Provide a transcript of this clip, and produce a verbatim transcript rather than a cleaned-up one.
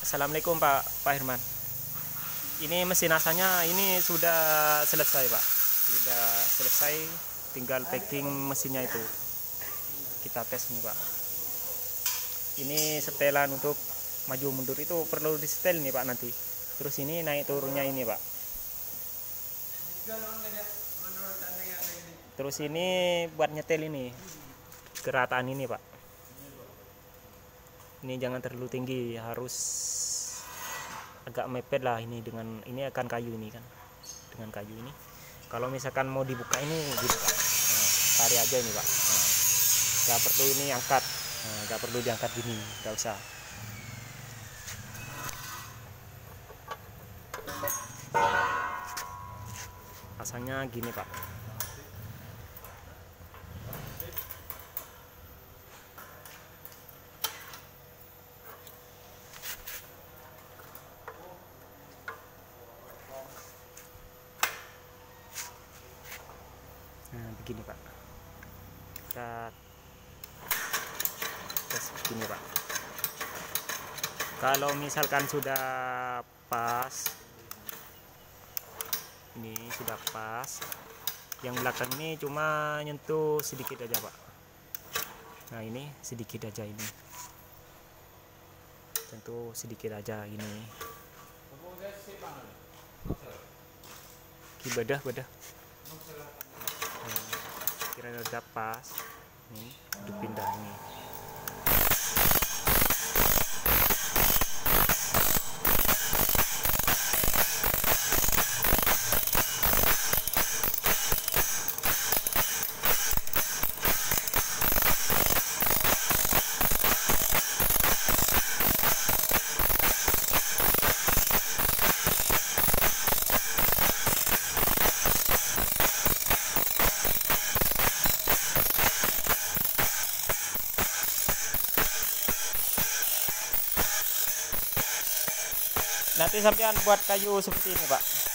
Assalamualaikum Pak Pak Herman. Ini mesin asanya ini sudah selesai Pak. Sudah selesai, tinggal packing mesinnya itu. Kita tes nih Pak. Ini setelan untuk maju mundur itu perlu di setel nih Pak nanti. Terus ini naik turunnya ini Pak. Terus ini buat nyetel ini gerataan ini Pak. Ini jangan terlalu tinggi, harus agak mepet lah ini dengan ini akan kayu ini kan, dengan kayu ini. Kalau misalkan mau dibuka ini gitu Pak, nah, tarik aja ini Pak. Nah, gak perlu ini angkat, nah, gak perlu diangkat gini, gak usah. Pasangnya gini Pak. Nah, begini Pak. Kita tes begini Pak. Kalau misalkan sudah pas, ini sudah pas. Yang belakang ini cuma nyentuh sedikit aja Pak. Nah ini sedikit aja ini. Tentu sedikit aja ini. Kibadah badah. Kira udah pas nih, dipindah nih. Nanti sampean buat kayu seperti ini Pak.